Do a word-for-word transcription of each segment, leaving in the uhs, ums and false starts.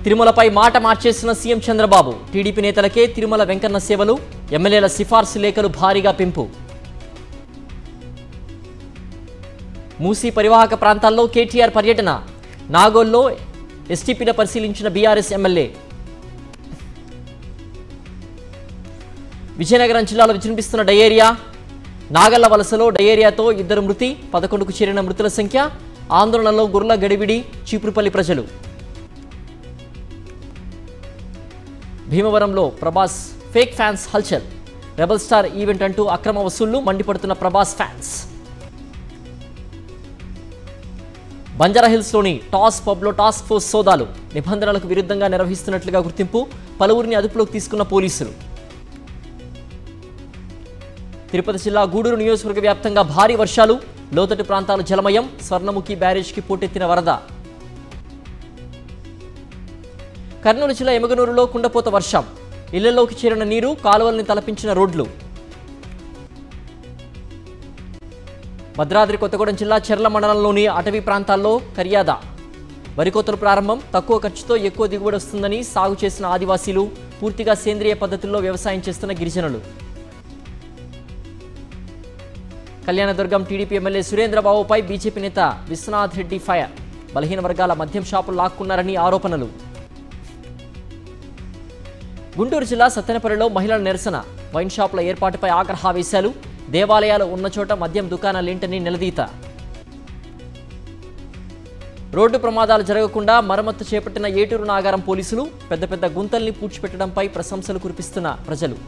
తిరుమలపై మాట మార్చేసిన CM Chandrababu TDP నేతలకే తిరుమల వెంకన్న సేవలు ఎమ్మెల్యేల సిఫార్సు లేఖలు భారీగా పెంపు మూసీ పరివాహక ప్రాంతాల్లో కేటీఆర్ పర్యటన నాగోల్లో ఎస్టీపీల పరిశీలించిన బీఆర్ఎస్ ఎమ్మెల్యే విజయనగరం జిల్లాలో విజృంభిస్తున్న డయేరియా నాగళ్ల వలసలో డయేరియాతో ఇద్దరు మృతి పదకొండుకు చేరిన మృతుల సంఖ్య ఆందోళనలో గుర్ల గడిబిడి చీపురుపల్లి ప్రజలు భీమవరంలో ప్రభాస్ ఫేక్ ఫ్యాన్స్ హల్చల్ రెబల్ స్టార్ ఈవెంట్ అంటూ అక్రమ వసూళ్లు మండిపడుతున్న ప్రభాస్ ఫ్యాన్స్ బంజారాహిల్స్లోని టాస్ పబ్లో టాస్క్ ఫోర్స్ సోదాలు నిబంధనలకు విరుద్ధంగా నిర్వహిస్తున్నట్లుగా గుర్తింపు పలువురిని అదుపులోకి తీసుకున్న పోలీసులు తిరుపతి జిల్లా గూడూరు నియోజకవర్గ వ్యాప్తంగా భారీ వర్షాలు లోతట్టు ప్రాంతాలు జలమయం స్వర్ణముఖి బ్యారేజ్కి పోటెత్తిన వరద కర్నూలు జిల్లా ఎమగనూరులో కుండపోత వర్షం ఇళ్లలోకి చేరిన నీరు కాలువల్ని తలపించిన రోడ్లు భద్రాద్రి కొత్తగూడెం జిల్లా చెర్ల మండలంలోని అటవీ ప్రాంతాల్లో కర్యాద వరికోతలు ప్రారంభం తక్కువ ఖర్చుతో ఎక్కువ దిగుబడి వస్తుందని సాగు చేసిన ఆదివాసీలు పూర్తిగా సేంద్రియ పద్ధతుల్లో వ్యవసాయం చేస్తున్న గిరిజనులు కళ్యాణదుర్గం టీడీపీ ఎమ్మెల్యే సురేంద్రబాబుపై బీజేపీ నేత విశ్వనాథ్ రెడ్డి ఫైర్ బలహీన వర్గాల మద్యం షాపులు లాక్కున్నారని ఆరోపణలు గుంటూరు జిల్లా సత్తెనపల్లిలో మహిళల నిరసన వైన్ షాపుల ఏర్పాటుపై ఆగ్రహావేశాలు దేవాలయాలు ఉన్న చోట మద్యం దుకాణాలేంటని నిలదీత రోడ్డు ప్రమాదాలు జరగకుండా మరమ్మతు చేపట్టిన ఏటూరు నాగారం పోలీసులు పెద్ద పెద్ద గుంతల్ని పూడ్చిపెట్టడంపై ప్రశంసలు కురిపిస్తున్న ప్రజలు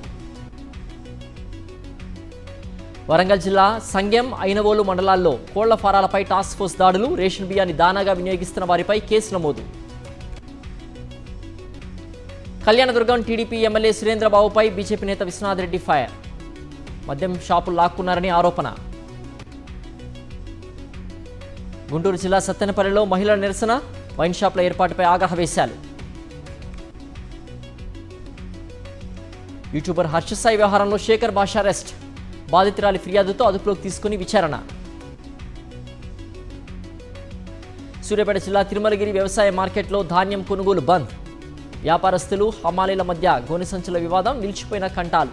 వరంగల్ జిల్లా సంగెం ఐనవోలు మండలాల్లో కోళ్ల ఫారాలపై టాస్క్ ఫోర్స్ దాడులు రేషన్ బియ్యాన్ని దానాగా వినియోగిస్తున్న వారిపై కేసు నమోదు కళ్యాణదుర్గం టీడీపీ ఎమ్మెల్యే సురేంద్రబాబుపై బీజేపీ నేత విశ్వనాథ్ రెడ్డి ఫైర్ మద్యం షాపులు లాక్కున్నారని ఆరోపణ గుంటూరు జిల్లా సత్తెనపల్లిలో మహిళల నిరసన వైన్ షాపుల ఏర్పాటుపై ఆగ్రహవేశాలు యూట్యూబర్ హర్షసాయి వ్యవహారంలో శేఖర్ భాష అరెస్ట్ బాధితురాలి ఫిర్యాదుతో అదుపులోకి తీసుకుని విచారణ సూర్యాపేట జిల్లా తిరుమలగిరి వ్యవసాయ మార్కెట్లో ధాన్యం కొనుగోలు బంద్ వ్యాపారస్తులు హమాలీల మధ్య గోనె సంచుల వివాదం నిలిచిపోయిన కంటాలు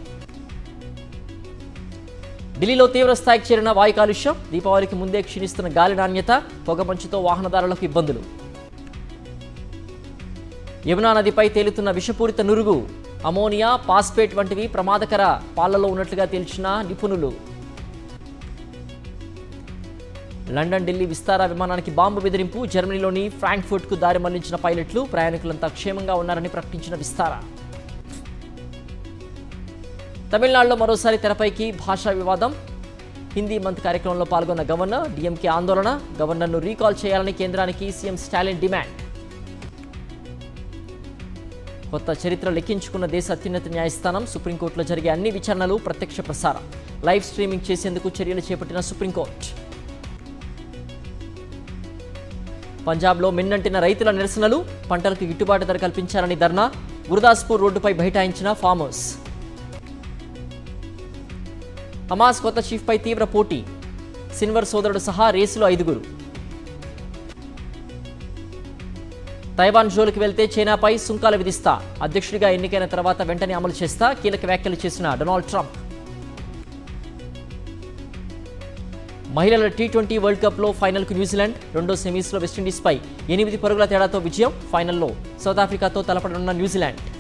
ఢిల్లీలో తీవ్ర స్థాయికి చేరిన వాయు కాలుష్యం దీపావళికి ముందే క్షీణిస్తున్న గాలి నాణ్యత పొగమంచుతో వాహనదారులకు ఇబ్బందులు యమునా నదిపై తేలుతున్న విషపూరిత నురుగు అమోనియా పాస్పేట్ వంటివి ప్రమాదకర పాళ్లలో ఉన్నట్లుగా తేల్చిన నిపుణులు లండన్ ఢిల్లీ విస్తారా విమానానికి బాంబు బెదిరింపు జర్మనీలోని ఫ్రాంక్ఫర్ట్కు దారి మళ్లించిన పైలట్లు ప్రయాణికులంతా క్షేమంగా ఉన్నారని ప్రకటించిన విస్తారా తమిళనాడులో మరోసారి తెరపైకి భాషా వివాదం హిందీ మంత్ కార్యక్రమంలో పాల్గొన్న గవర్నర్ డీఎంకే ఆందోళన గవర్నర్ను రీకాల్ చేయాలని కేంద్రానికి సీఎం స్టాలిన్ డిమాండ్ కొత్త చరిత్ర లెక్కించుకున్న దేశ అత్యున్నత న్యాయస్థానం సుప్రీంకోర్టులో జరిగే అన్ని విచారణలు ప్రత్యక్ష ప్రసారం లైవ్ స్ట్రీమింగ్ చేసేందుకు చర్యలు చేపట్టిన సుప్రీంకోర్టు పంజాబ్లో మిన్నంటిన రైతుల నిరసనలు పంటలకు గిట్టుబాటు ధర కల్పించాలని ధర్నా గురుదాస్పూర్ రోడ్డుపై బైఠాయించిన ఫార్మర్స్ హమాస్ కొత్త చీఫ్పై తీవ్ర పోటీ సిన్వర్ సోదరుడు సహా రేసులో ఐదుగురు తైవాన్ జోలికి వెళ్తే చైనాపై సుంకాలు విధిస్తా అధ్యక్షుడిగా ఎన్నికైన తర్వాత వెంటనే అమలు చేస్తా కీలక వ్యాఖ్యలు చేసిన డొనాల్డ్ ట్రంప్ మహిళల టీ ట్వంటీ వరల్డ్ కప్లో ఫైనల్కు న్యూజిలాండ్ రెండో సెమీస్లో వెస్టిండీస్పై ఎనిమిది పరుగుల తేడాతో విజయం ఫైనల్లో సౌత్ ఆఫ్రికాతో తలపడనున్న న్యూజిలాండ్